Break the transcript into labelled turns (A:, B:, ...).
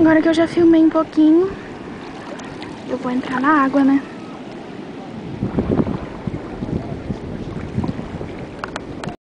A: Agora que eu já filmei um pouquinho, eu vou entrar na água, né?